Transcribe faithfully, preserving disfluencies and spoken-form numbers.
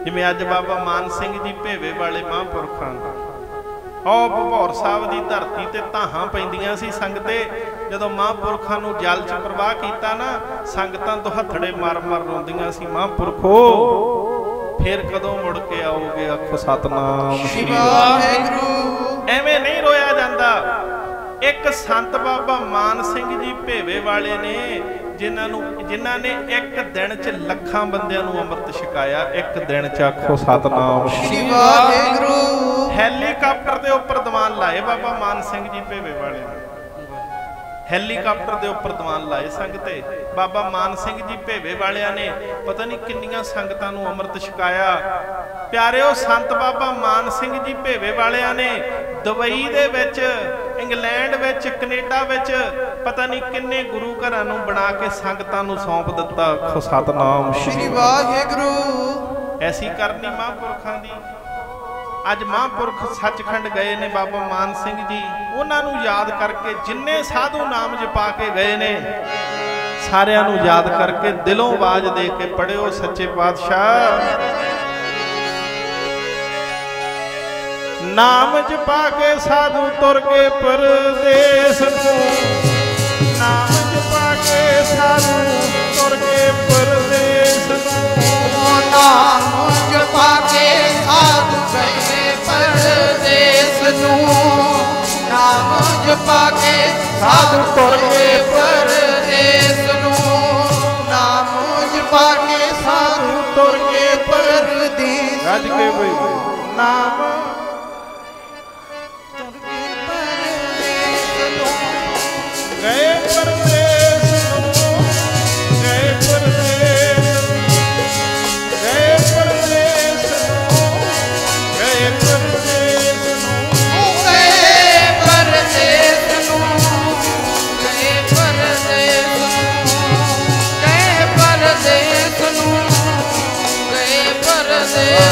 जिवें अज बाबा मान सिंह जी भेवे वाले महापुरखां ਉਹ ਭਪੌਰ ਸਾਹਿਬ ਦੀ ਧਰਤੀ ਤੇ ਧਾਹਾਂ ਪੈਂਦੀਆਂ ਸੀ ਸੰਗਤੇ। ਜਦੋਂ ਮਹਾਂਪੁਰਖਾਂ ਨੂੰ ਜਲ ਚ ਪ੍ਰਵਾਹ ਕੀਤਾ ਨਾ, ਸੰਗਤਾਂ ਦੁਹੱਥੜੇ ਮਾਰ ਮਾਰ ਰੋਂਦੀਆਂ ਸੀ, ਮਹਾਂਪੁਰਖੋ ਫਿਰ ਕਦੋਂ ਮੁੜ ਕੇ ਆਓਗੇ, ਆਖੋ ਸਤਨਾਮ ਸ੍ਰੀ ਵਾਹਿਗੁਰੂ। ਐਵੇਂ ਨਹੀਂ ਰੋਇਆ ਜਾਂਦਾ। ਇੱਕ ਸੰਤ ਬਾਬਾ ਮਾਨ ਸਿੰਘ ਜੀ ਭੇਵੇ ਵਾਲੇ ਨੇ, ਜਿਨ੍ਹਾਂ ਨੂੰ ਜਿਨ੍ਹਾਂ ਨੇ ਇੱਕ ਦਿਨ ਚ ਲੱਖਾਂ ਬੰਦਿਆਂ ਨੂੰ ਅੰਮ੍ਰਿਤ ਛਕਾਇਆ। ਇੱਕ ਦਿਨ ਚ ਆਖੋ ਸਤਨਾਮ ਸ੍ਰੀ ਵਾਹਿਗੁਰੂ। ਹੈਲੀਕਾਪਟਰ ਦੇ ਉੱਪਰ ਦੀਵਾਨ ਲਾਏ ਬਾਬਾ ਮਾਨ ਸਿੰਘ ਜੀ ਭੇਵੇ ਵਾਲੇ ਨੇ, ਹੈਲੀਕਾਪਟਰ ਦੇ ਉੱਪਰ ਦੀਵਾਨ ਲਾਏ ਸੰਗਤੇ। ਬਾਬਾ ਮਾਨ ਸਿੰਘ ਜੀ ਭੇਵੇ ਵਾਲਿਆਂ ਨੇ ਪਤਾ ਨਹੀਂ ਕਿੰਨੀਆਂ ਸੰਗਤਾਂ ਨੂੰ ਅੰਮ੍ਰਿਤ ਛਕਾਇਆ। ਪਿਆਰਿਓ, ਸੰਤ ਬਾਬਾ ਮਾਨ ਸਿੰਘ ਜੀ ਭੇਵੇ ਵਾਲਿਆਂ ਨੇ ਦੁਬਈ ਦੇ ਵਿੱਚ, ਇੰਗਲੈਂਡ ਵਿੱਚ, ਕੈਨੇਡਾ ਵਿੱਚ ਪਤਾ ਨਹੀਂ ਕਿੰਨੇ ਗੁਰੂ ਘਰਾਂ ਨੂੰ ਬਣਾ ਕੇ ਸੰਗਤਾਂ ਨੂੰ ਸੌਂਪ ਦਿੱਤਾ। ਆਖੋ ਸਤਨਾਮ ਸ੍ਰੀ ਵਾਹਿਗੁਰੂ। ਐਸੀ ਕਰਨੀ ਮਹਾਂਪੁਰਖਾਂ ਦੀ। ਅੱਜ ਮਹਾਂਪੁਰਖ ਸੱਚਖੰਡ ਗਏ ਨੇ ਬਾਬਾ ਮਾਨ ਸਿੰਘ ਜੀ, ਉਹਨਾਂ ਨੂੰ ਯਾਦ ਕਰਕੇ ਜਿੰਨੇ ਸਾਧੂ ਨਾਮ ਜਪਾ ਕੇ ਗਏ ਨੇ, ਸਾਰਿਆਂ ਨੂੰ ਯਾਦ ਕਰਕੇ ਦਿਲੋਂ ਆਵਾਜ਼ ਦੇ ਕੇ ਪੜਿਓ, ਸੱਚੇ ਪਾਤਸ਼ਾਹ ਨਾਮ ਜਪਾ ਕੇ ਸਾਧੂ ਤੁਰ ਕੇ ਪਰਦੇਸ ਨੂੰ, ਨਾਮ ਜਪਾ ਕੇ ਸਾਧੂ ਤੁਰ ਕੇ ਪਰਦੇਸ ਨੂੰ, ਨਾਮ ਜਪਾ ਕੇ ਸਾਧੂ ਗਏ ਪਰਦੇਸ ਨੂੰ, ਨਾਮ ਜਪਾ ਕੇ ਸਾਧੂ ਤੁਰ ਕੇ ਪਰਦੇਸ ਨੂੰ, ਨਾਮ ਜਪਾ ਕੇ ਸਾਧੂ ਤੁਰ ਕੇ ਪਰਦੇਸ। ਗੱਜ ਕੇ ਬਈ ਨਾਮ ਗਏ ਪਰਦੇਸ ਨੂੰ, ਗਏ ਪਰਦੇਸ, ਗਏ ਪਰਦੇਸ ਨੂੰ, ਗਏ ਪਰਦੇਸ ਨੂੰ, ਗਏ ਪਰਦੇਸ ਨੂੰ, ਗਏ ਪਰਦੇਸ ਨੂੰ, ਗਏ ਪਰਦੇਸ ਨੂੰ, ਗਏ ਪਰਦੇਸ